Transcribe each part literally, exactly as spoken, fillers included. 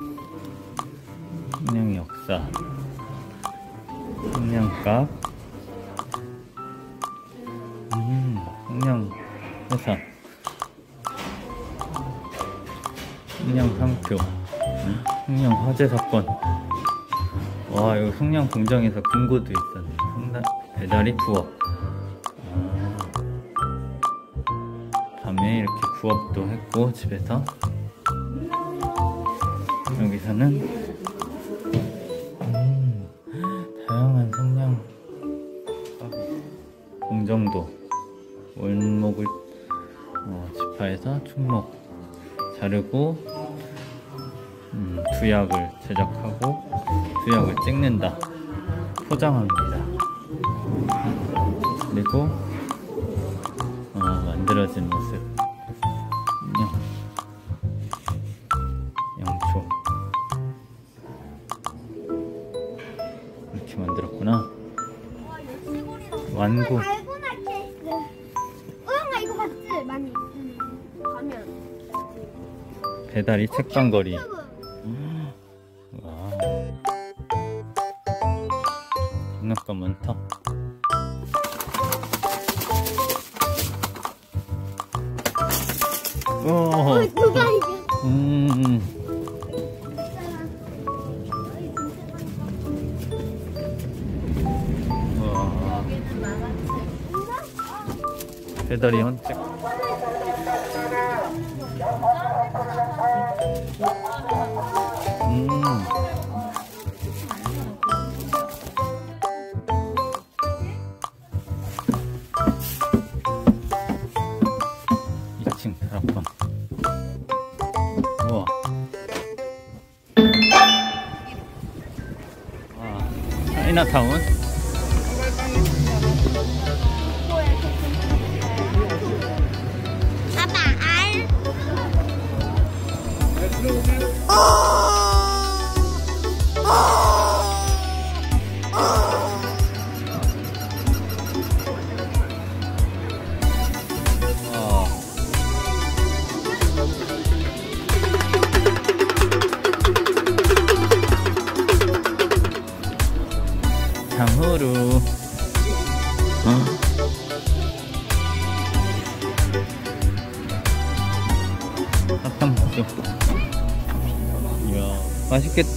성냥 역사, 성냥갑, 음, 성냥 회사, 성냥 상표, 성냥 화재 사건. 와, 이거 성냥 공장에서 금고도 있었네. 성냥 배달이 부업. 아, 밤에 이렇게 부업도 했고 집에서. 여기서는 음, 다양한 성냥 공정도, 원목을 어, 지파해서 충목 자르고 음, 두약을 제작하고 두약을 찍는다, 포장합니다. 그리고 어, 만들어진 모습, 양, 양초 이렇게 만들었구나. 완구. 달고나 케이스. 우영아 이거 봤지? 많이. 응. 가면. 배달이 책방거리. 와, 장난감 많다. 오, 누가 이게? 음. 와, 배달이 헌책. 음. 이 층 다락방. 우와. 와, 차이나타운. 아빠 알. 와. 장으로. 어? 사탕수수. 이야, 맛있겠다.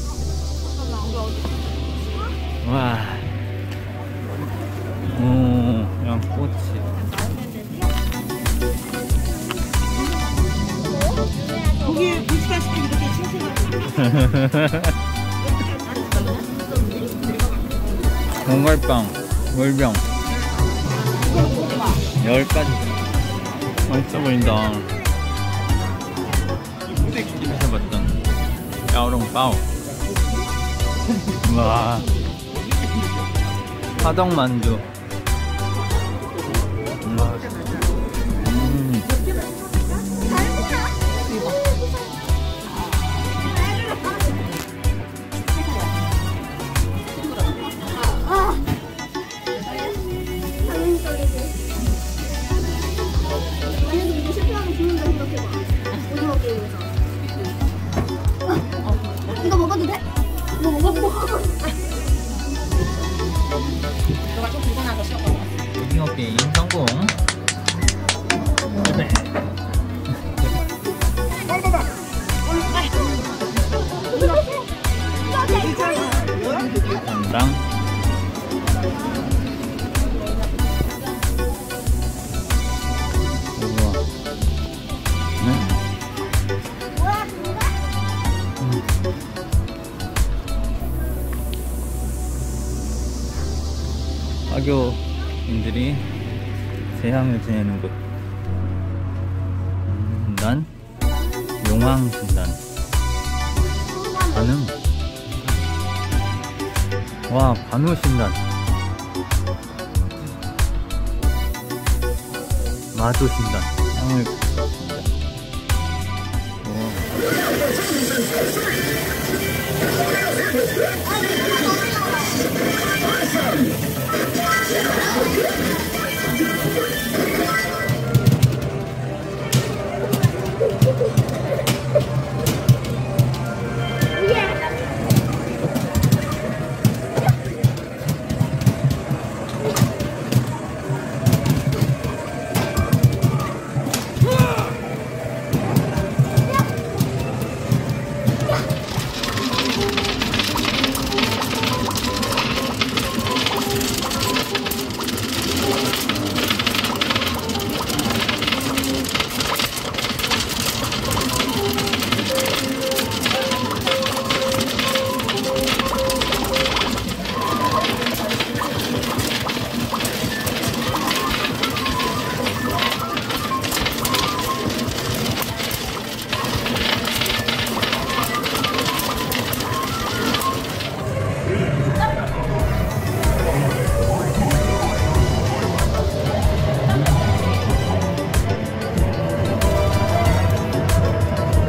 와. 오, 양꼬치. 거기 보시다시피 이렇게 싱싱하고 공갈빵, 물병, 열 가지. 맛있어 보인다. 해봤던 야오롱바오. 와, 화덕만두. 음. 음. 이거 먹어도 돼? 이거 먹어도 너가 좀 불편하고 싫어. 오징어 게임 성공. 네. 랑 우와. 네? 음. 화교인들이 제향을 지내는 곳. 음, 난 용왕신단. 반응. 와, 반우신단. 마조신단. 향을 붙였습니다.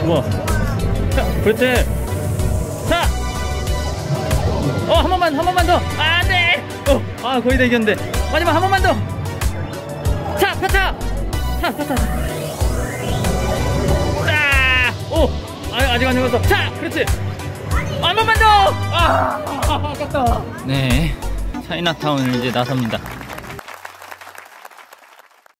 우와. 자, 그렇지. 자. 어, 한 번만, 한 번만 더. 아, 안 돼. 어, 아, 거의 다 이겼는데. 마지막 한 번만 더. 차, 차, 차. 차, 차, 차. 자. 오. 아, 아직 안 죽었어. 차, 그렇지. 한 번만 더. 아, 아깝다. 네. 차이나타운을 이제 나섭니다.